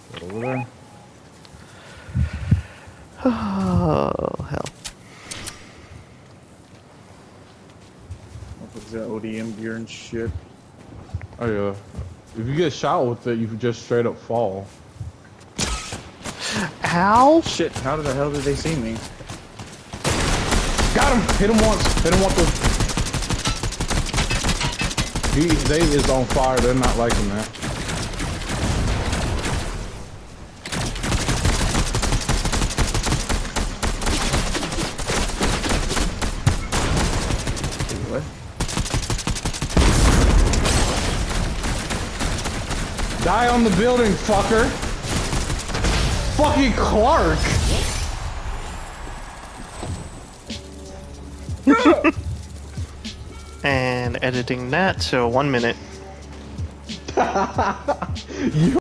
Right over there. Oh, hell. What's that ODM gear and shit? Oh yeah. If you get shot with it, you could just straight up fall. Ow! Shit, how the hell did they see me? Got him! Hit him once! Hit him once! They is on fire, they're not liking that. What? Die on the building, fucker! Fucking Clark! And editing that, so 1 minute. You